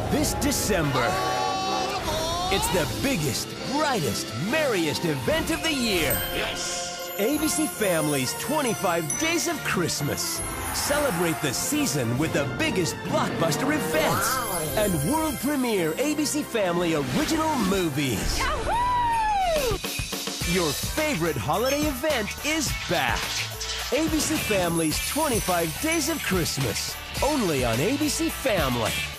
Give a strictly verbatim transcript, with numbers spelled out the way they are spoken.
this December. It's the biggest, brightest, merriest event of the year. Yes! A B C Family's twenty-five Days of Christmas. Celebrate the season with the biggest blockbuster events Wow. and world premiere A B C Family original movies. Yahoo! Your favorite holiday event is back. A B C Family's twenty-five Days of Christmas. Only on A B C Family.